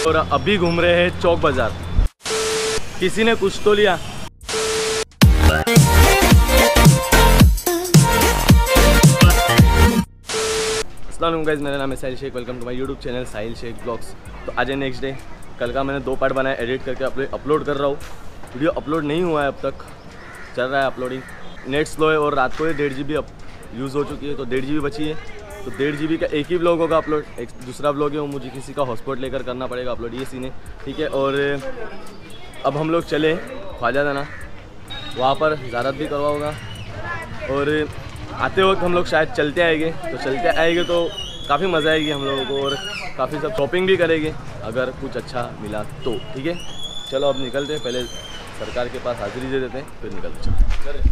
और अभी घूम रहे हैं चौक बाजार। किसी ने कुछ तो लिया। अस्सलाम गाइस, मेरा नाम है Sahil Shaikh. Welcome to my YouTube channel Sahil Shaikh blogs. तो आज है नेक्स्ट डे। कल का मैंने 2 पार्ट बनाया, एडिट करके अपलोड कर रहा हूँ। वीडियो अपलोड नहीं हुआ है अब तक, चल रहा है अपलोडिंग। नेट स्लो है और रात को ही 1.5 GB यूज़ हो चुकी है, तो 1.5 GB बची है। तो 1.5 GB का एक ही व्लॉग होगा अपलोड। एक दूसरा व्लॉग है वो मुझे किसी का हॉटस्पॉट लेकर करना पड़ेगा अपलोड, ये सीन है, ठीक है। और अब हम लोग चले ख्वाजा दाना, वहाँ पर ज़ारत भी करवा होगा। और आते वक्त हम लोग शायद चलते आएंगे, तो काफ़ी मज़ा आएगी हम लोगों को और काफ़ी सब शॉपिंग भी करेंगे अगर कुछ अच्छा मिला तो, ठीक है। चलो अब निकलते हैं, पहले सरकार के पास हाजिरी दे देते हैं फिर निकलते चलो।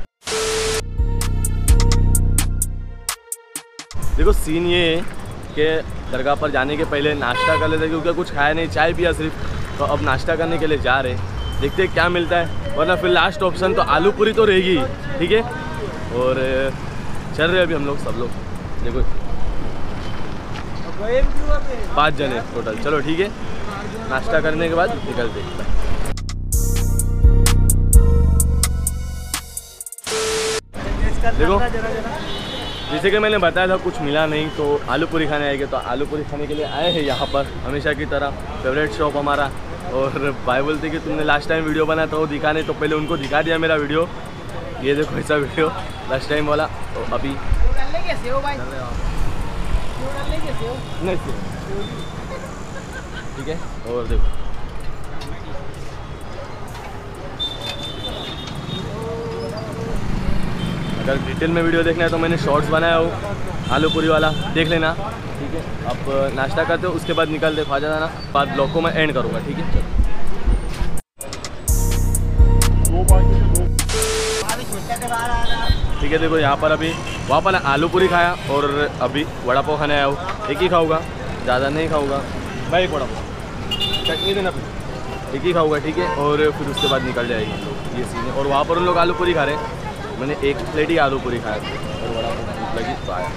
देखो सीन ये है कि दरगाह पर जाने के पहले नाश्ता कर लेते, क्योंकि कुछ खाया नहीं, चाय पिया सिर्फ। तो अब नाश्ता करने के लिए जा रहे हैं, देखते हैं क्या मिलता है, वरना फिर लास्ट ऑप्शन तो आलू पूरी तो रहेगी, ठीक है। और चल रहे अभी हम लोग सब लोग, देखो 5 जने टोटल। चलो ठीक है, नाश्ता करने के बाद निकलते हैं। देखो जैसे कि मैंने बताया था कुछ मिला नहीं, तो आलू पूरी खाने आएंगे। तो आलू पूरी खाने के लिए आए हैं यहाँ पर, हमेशा की तरह फेवरेट शॉप हमारा। और भाई बोलते कि तुमने लास्ट टाइम वीडियो बनाया था वो दिखाने, तो पहले उनको दिखा दिया मेरा वीडियो। ये देखो ऐसा वीडियो लास्ट टाइम वाला। तो अभी नहीं ठीक है। और देखो अगर डिटेल में वीडियो देखना है तो मैंने शॉर्ट्स बनाया हो आलू पूरी वाला, देख लेना, ठीक है। अब नाश्ता करते हो, उसके बाद निकलते ख्वाजा दाना, बाद ब्लॉग को मैं एंड करूँगा, ठीक है। ठीक है, देखो यहाँ पर अभी वहाँ पर आलू पूरी खाया और अभी वड़ा पाव खाने आया हूँ। एक ही खाऊंगा, ज़्यादा नहीं खाऊंगा भाई। एक वड़ा पाव चटनी देना, फिर एक ही खाऊंगा, ठीक है। और फिर उसके बाद निकल जाएगी हम लोग, ये सीन है। और वहाँ पर उन लोग आलू पूरी खा रहे हैं, मैंने 1 प्लेट ही आलू पूरी खाया और वड़ा पाव लगी तो आया।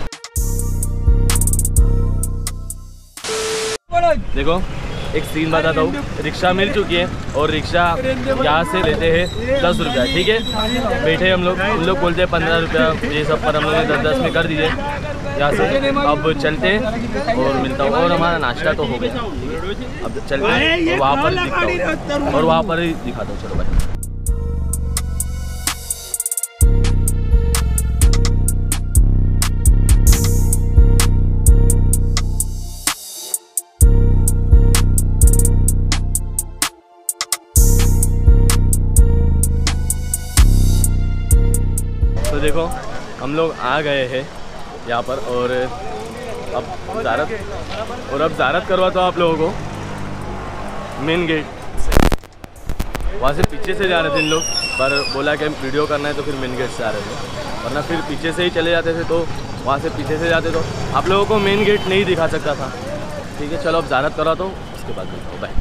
देखो एक सीन बताता हूँ, रिक्शा मिल चुकी है और रिक्शा यहाँ से लेते हैं 10 रुपया, ठीक है। बैठे हम लोग, उन लोग बोलते हैं 15 रुपया, ये सब पर हम लोग ने 10-10 में कर दीजिए यहाँ से। अब चलते हैं और मिलता हूँ। और हमारा नाश्ता तो हो गया, ठीक है। अब चलते हैं और वहाँ पर दिखता हूँ, और वहाँ पर ही दिखाता हूँ। चलो भाई। तो देखो हम लोग आ गए हैं यहाँ पर, और अब ज़ारत करवाता हूँ आप लोगों को मेन गेट से। वहाँ से पीछे से जा रहे थे इन लोग, पर बोला कि वीडियो करना है तो फिर मेन गेट से आ रहे थे, वरना फिर पीछे से ही चले जाते थे। तो वहाँ से पीछे से जाते तो आप लोगों को मेन गेट नहीं दिखा सकता था, ठीक है। चलो अब ज़ारत करवाता हूँ, उसके बाद मिलता हूँ, बाय।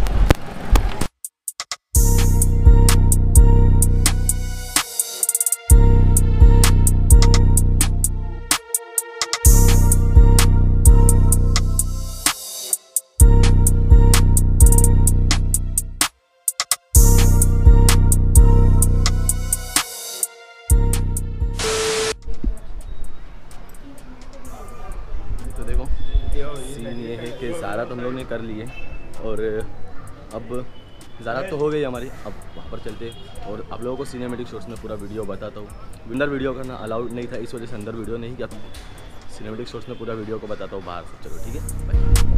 तो देखो सीन ये है कि ज़ारत हम लोग ने कर ली है, और अब ज़ारत तो हो गई हमारी। अब वहाँ पर चलते और आप लोगों को सिनेमेटिक शॉट्स में पूरा वीडियो बताता हूँ। अंदर वीडियो करना अलाउड नहीं था, इस वजह से अंदर वीडियो नहीं किया। सिनेमेटिक शॉट्स में पूरा वीडियो को बताता हूँ बाहर से। चलो ठीक है, बाय।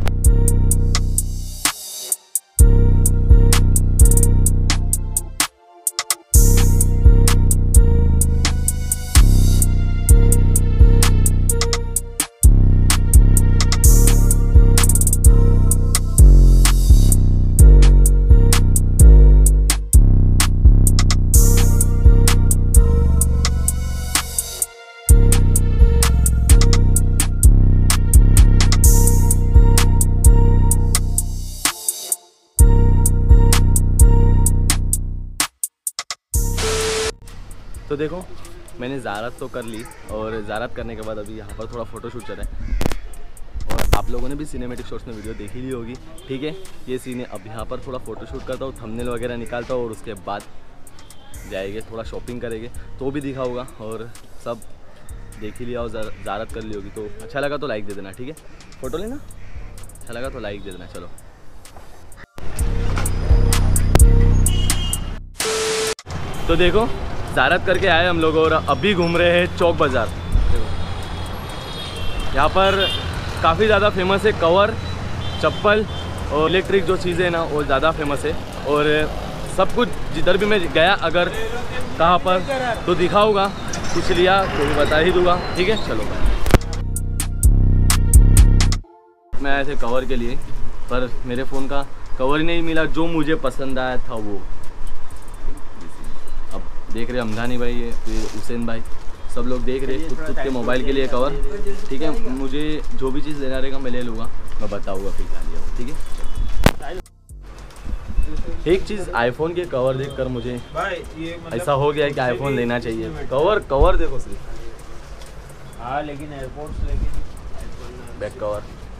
तो देखो मैंने ज़ारत तो कर ली, और ज़ारत करने के बाद अभी यहाँ पर थोड़ा फ़ोटोशूट चल रहा है। और आप लोगों ने भी सिनेमैटिक शॉट्स में वीडियो देखी ली होगी, ठीक है। ये सीन है। अब यहाँ पर थोड़ा फ़ोटोशूट करता हूँ, थंबनेल वगैरह निकालता हूँ और उसके बाद जाएंगे थोड़ा शॉपिंग करेंगे, तो भी दिखा होगा और सब देख ही लिया और ज़्यारत कर ली होगी। तो अच्छा लगा तो लाइक दे देना, ठीक है। फ़ोटो लेना, अच्छा लगा तो लाइक दे देना। चलो तो देखो ज़्यारत करके आए हम लोग और अभी घूम रहे हैं चौक बाज़ार। यहाँ पर काफ़ी ज़्यादा फेमस है कवर, चप्पल और इलेक्ट्रिक जो चीज़ें ना वो ज़्यादा फेमस है। और सब कुछ जिधर भी मैं गया अगर कहाँ पर तो दिखा होगा, कुछ लिया तो भी बता ही दूंगा, ठीक है। चलो मैं आया थे कवर के लिए, पर मेरे फ़ोन का कवर ही नहीं मिला जो मुझे पसंद आया था वो। अब देख रहे हमदानी भाई है, फिर हुसैन भाई, सब लोग देख रहे खुद के मोबाइल के लिए कवर, ठीक है। मुझे जो भी चीज़ लेना रहेगा मैं ले लूँगा, मैं बताऊँगा फिर क्या लिया, ठीक है। एक चीज़ आईफोन के कवर देखकर मुझे ऐसा हो गया है कि आईफोन लेना चाहिए। कवर देखो सिर्फ, हाँ लेकिन एयरपोर्ट्स लेकिन बैक कवर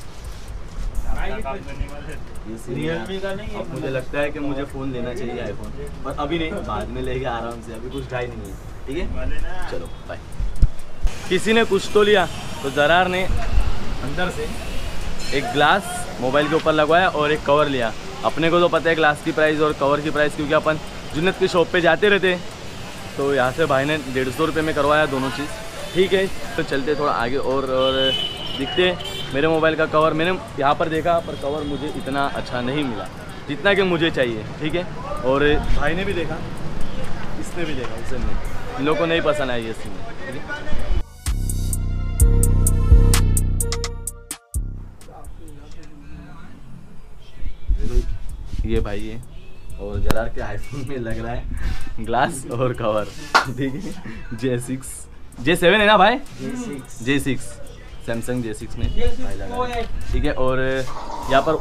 रियलमी का नहीं है। अब मुझे लगता है कि मुझे फ़ोन लेना चाहिए आईफोन, पर अभी नहीं, बाद में लेके आराम से, अभी कुछ ढाई नहीं है, ठीक है। चलो बाय। किसी ने कुछ तो लिया, तो जरार ने अंदर से एक ग्लास मोबाइल के ऊपर लगवाया और एक कवर लिया। अपने को तो पता है ग्लास की प्राइस और कवर की प्राइस, क्योंकि अपन जुन्नत की शॉप पे जाते रहते। तो यहाँ से भाई ने 150 रुपये में करवाया दोनों चीज़, ठीक है। तो चलते थोड़ा आगे और दिखते मेरे मोबाइल का कवर मैंने यहाँ पर देखा, पर कवर मुझे इतना अच्छा नहीं मिला जितना कि मुझे चाहिए, ठीक है। और भाई ने भी देखा, इसने भी देखा, उसने नहीं, इन लोगों को नहीं पसंद आई ये सीन, ठीक है। ये भाई है और जरार के आईफोन में लग रहा है ग्लास और कवर, ठीक है। J7 है ना भाई, J6 सैमसंग J6 में भाई लगा है, ठीक है। और यहाँ पर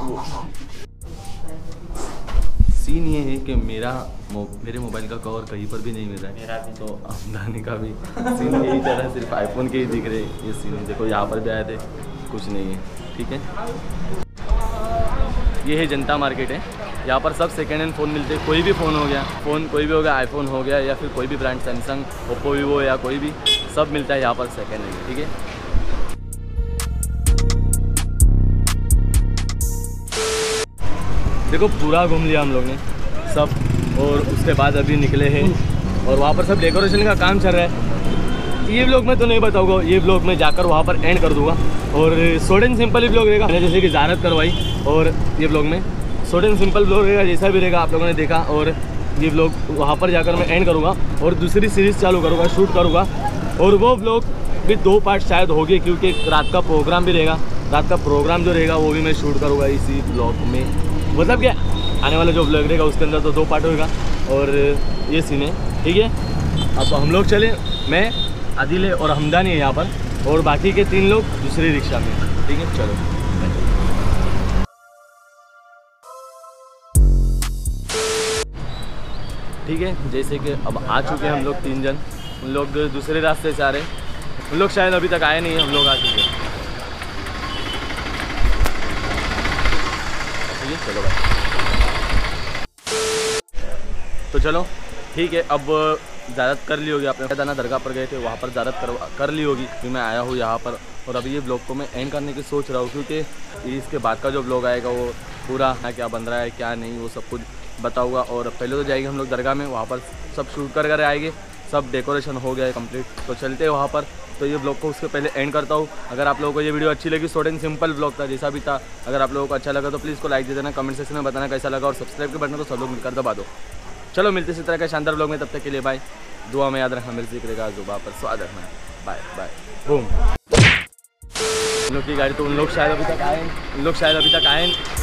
सीन ये है कि मेरे मोबाइल का कवर कहीं पर भी नहीं मिल रहा है, तो आमदनी का भी सीन यही चल रहा है, सिर्फ आईफोन के ही दिख रहे ये सीन। देखो यहाँ पर भी आए थे, कुछ नहीं है, ठीक है। ये है जनता मार्केट है, यहाँ पर सब सेकेंड हैंड फ़ोन मिलते हैं। कोई भी फ़ोन हो गया, कोई भी हो गया, आईफोन हो गया या फिर कोई भी ब्रांड, सैमसंग, ओप्पो, वीवो या कोई भी, सब मिलता है यहाँ पर सेकेंड हैंड, ठीक है। देखो पूरा घूम लिया हम लोग ने सब, और उसके बाद अभी निकले हैं और वहाँ पर सब डेकोरेशन का काम चल रहा है। ये व्लॉग में तो नहीं बताऊंगा, ये व्लॉग में जाकर वहाँ पर एंड कर दूंगा। और शॉर्ट एंड सिंपल ही व्लॉग रहेगा, मैंने जैसे कि ज़्यारत करवाई, और ये व्लॉग में शॉर्ट एंड सिंपल व्लॉग रहेगा, जैसा भी रहेगा आप लोगों ने देखा। और ये व्लॉग वहाँ पर जाकर मैं एंड करूँगा और दूसरी सीरीज़ चालू करूँगा, शूट करूँगा। और वो व्लॉग भी 2 पार्ट शायद होगी, क्योंकि रात का प्रोग्राम भी रहेगा। रात का प्रोग्राम जो रहेगा वो भी मैं शूट करूँगा इसी व्लॉग में, मतलब क्या आने वाला जो व्लॉग रहेगा उसके अंदर तो 2 पार्ट होगा। और ये सीन है, ठीक है। अब हम लोग चले, मैं, आदिल और हमदानी है यहाँ पर, और बाकी के 3 लोग दूसरी रिक्शा में, ठीक है। चलो ठीक है। जैसे कि अब आ चुके हैं हम लोग 3 जन, उन लोग दूसरे रास्ते से आ रहे हैं, उन लोग शायद अभी तक आए नहीं हैं, हम लोग आ चुके हैं, ठीक है। चलो भाई, तो चलो ठीक है। अब ज़्यारत कर ली होगी आपने, दाना दरगाह पर गए थे, वहाँ पर ज़्यारत कर ली होगी। फिर मैं आया हूँ यहाँ पर, और अभी ये ब्लॉग को मैं एंड करने की सोच रहा हूँ, क्योंकि इसके बाद का जो ब्लॉग आएगा वो पूरा क्या बन रहा है क्या नहीं वो सब कुछ बताऊँगा। और पहले तो जाएंगे हम लोग दरगाह में, वहाँ पर सब शूट कर आएंगे, सब डेकोरेशन हो गया है कंप्लीट, तो चलते हैं वहाँ पर। तो ये ब्लॉग को उसके पहले एंड करता हूँ। अगर आप लोगों को ये वीडियो अच्छी लगी, शॉर्ट एंड सिंपल ब्लॉग था जैसा भी था, अगर आप लोगों को अच्छा लगा तो प्लीज़ को लाइक दे देना, कमेंट सेक्शन में बताना कैसा लगा, और सब्सक्राइब के बटन तो सब लोग मिलकर दबा दो। चलो मिलते इसी तरह का शानदार ब्लॉग में, तब तक के लिए बाय। दुआ में याद रखना, मेरे जिक्र का जुबा पर स्वाद रखना। Bye bye boom. उन लोग की गाड़ी तो उन लोग शायद अभी तक आए